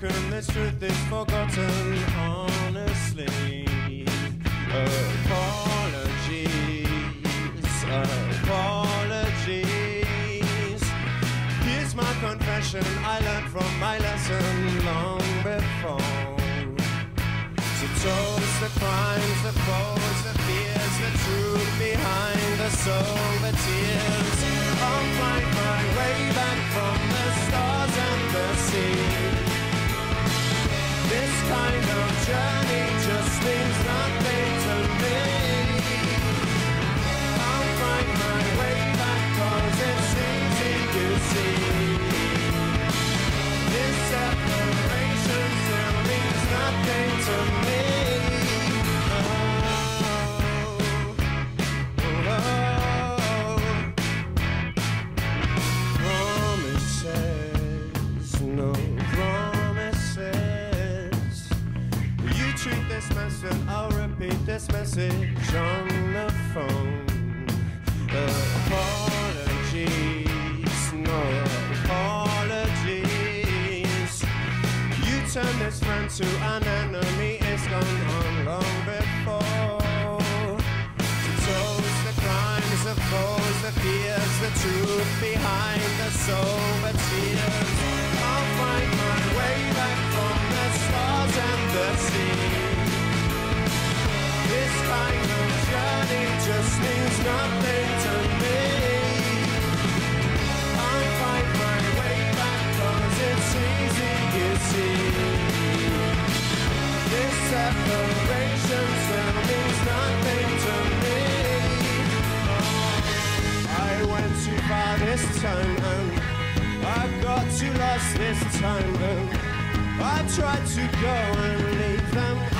broken, this truth is forgotten, honestly. Apologies. Here's my confession, I learned from my lesson long before. To toast the crimes, the foes, the fears, the truth behind the soul, the tears. I'll find my way back from the stars and the sea. This kind of journey just means nothing to me. I'll find my way back 'cause it's easy, you see. This separation still means nothing to me. Promises, no promises. You treat this mess and I'll repeat this message on the phone. Apologies, no apologies. You turn this friend to an enemy, it's gone on long before. To toast the crimes, the foes, the fears, the truth behind the soul, the tears. I'll find my way back from the stars and the sea. This kind of journey just means nothing to me. I'll find my way back 'cause it's easy, you see. This separation still means nothing to me. I went too far this time and I got too lost this time and I tried to go and leave them